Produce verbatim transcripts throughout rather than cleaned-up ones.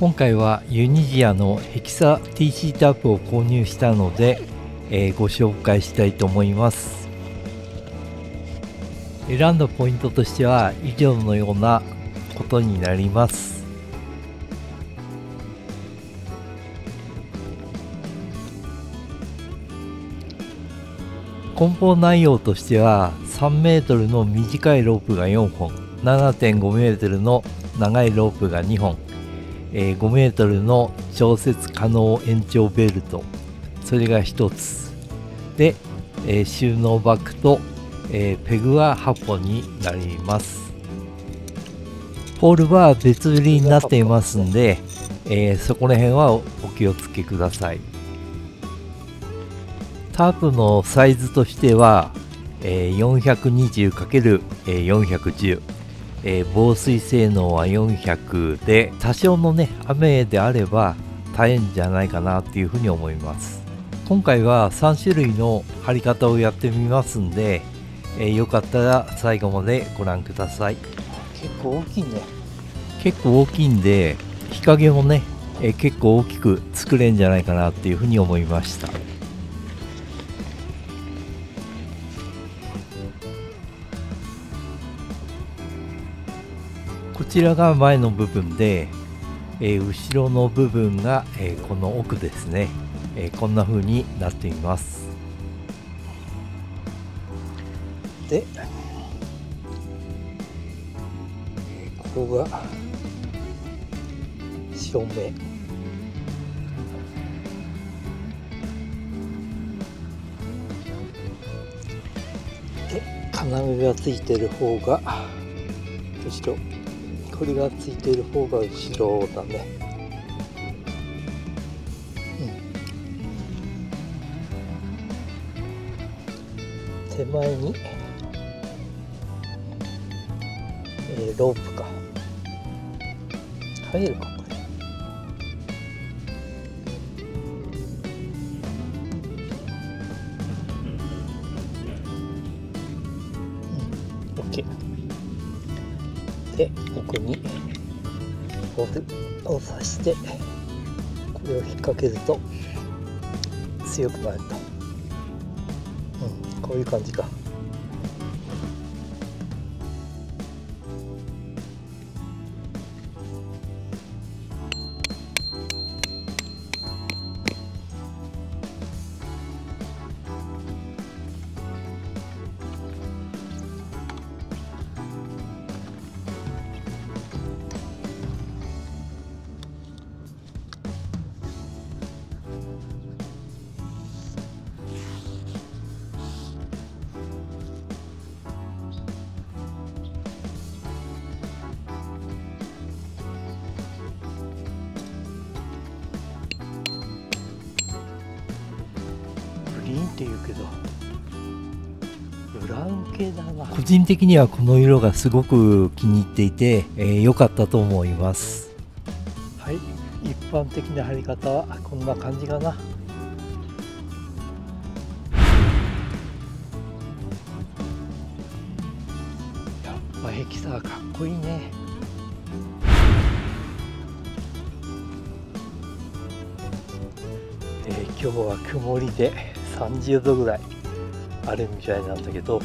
今回はユニジアのヘキサ ティーシー タープを購入したので、えーご紹介したいと思います。選んだポイントとしては以上のようなことになります。梱包内容としてはさんメートルの短いロープがよんほん、ななてんごメートルの長いロープがにほん、えー、ごメートルの調節可能延長ベルト、それがひとつで、えー、収納バッグと、えー、ペグははっぽんになります。ポールは別売りになっていますんで、えー、そこら辺はお気をつけください。タープのサイズとしては、えー、よんひゃくにじゅうかけるよんひゃくじゅう、えー、防水性能はよんひゃくで、多少のね雨であれば耐えんじゃないかなっていうふうに思います。今回はさんしゅるいの貼り方をやってみますんで、えー、よかったら最後までご覧ください。 結構大きいね。 結構大きいんで日陰もね、えー、結構大きく作れんじゃないかなっていうふうに思いました。こちらが前の部分で、えー、後ろの部分が、えー、この奥ですね、えー、こんな風になっています。 で、ここが正面で、金具がついてる方が後ろ、これがついている方が後ろだね。うん、手前に、えー、ロープか入るかこれ。うん、OK。で、ここにボルを刺してこれを引っ掛けると強くなると、うん、こういう感じか。グリーンって言うけどブラウン系だな。 個人的にはこの色がすごく気に入っていて良、えー、かったと思います。 はい、一般的な貼り方はこんな感じかな。やっぱヘキサーかっこいいね。えー、今日は曇りでさんじゅうどぐらいあるみたいなんだけど、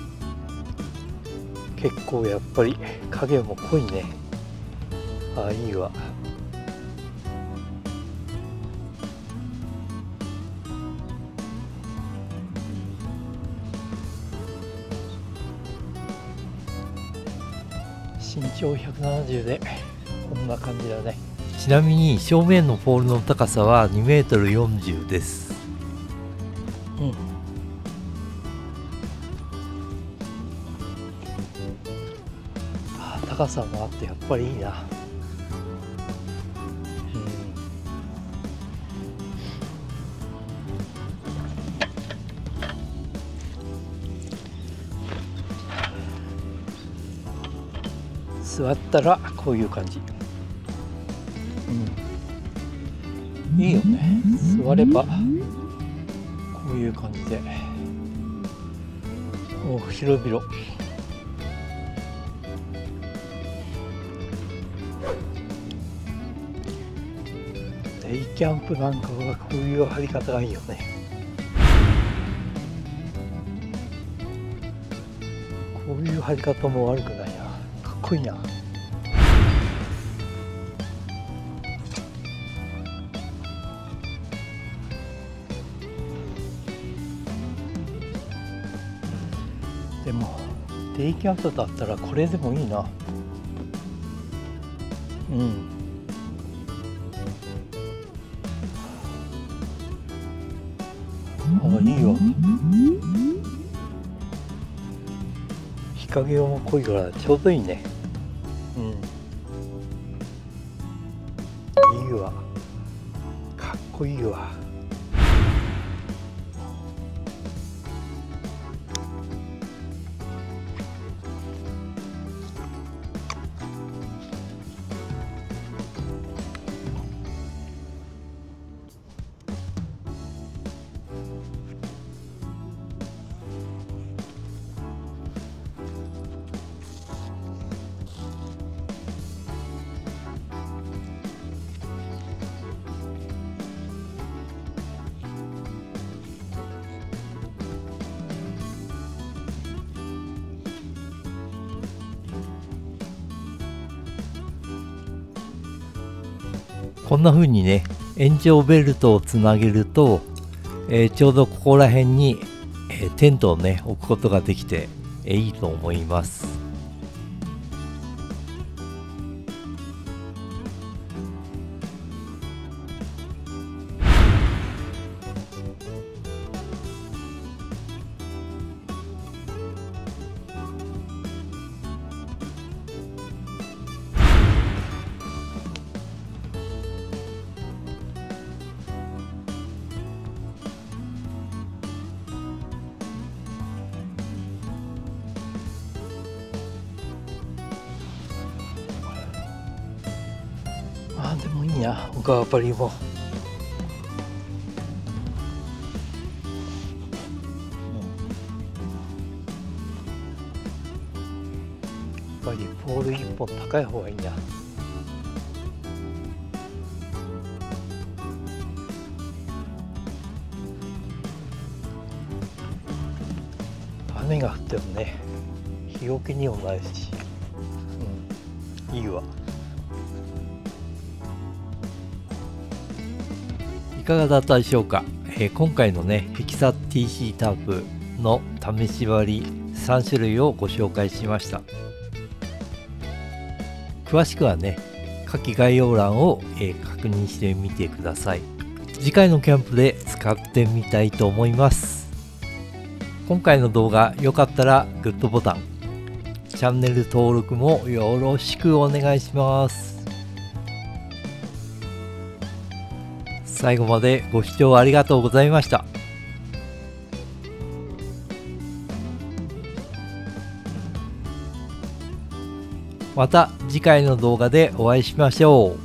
結構やっぱり影も濃いね。ああ、いいわ。身長ひゃくななじゅうでこんな感じだね。 ちなみに正面のポールの高さはにメートルよんじゅうです。 うん、あ、高さもあってやっぱりいいな。座ったらこういう感じ、うん、いいよね。座ればこういう感じで、お広々。 デイキャンプなんかはこういう張り方がいいよね。こういう張り方も悪くないな。かっこいいな。でもデイキャンプだったらこれでもいいな。うん。あ、いいわ。日陰も濃いからちょうどいいね。うん。いいわ。かっこいいわ。こんな風にね、延長ベルトをつなげると、えー、ちょうどここら辺に、えー、テントをね置くことができて、えー、いいと思います。あ、でもいいな、おかわりも。やっぱりポール一本高い方がいいな。雨が降ってもね、日よけにもなるし、うん、いいわ。いかがだったでしょうか。えー、今回のねヘキサ ティーシー タープの試し割りさん種類をご紹介しました。詳しくはね下記概要欄を、えー、確認してみてください。次回のキャンプで使ってみたいと思います。今回の動画良かったらグッドボタン、チャンネル登録もよろしくお願いします。最後までご視聴ありがとうございました。また次回の動画でお会いしましょう。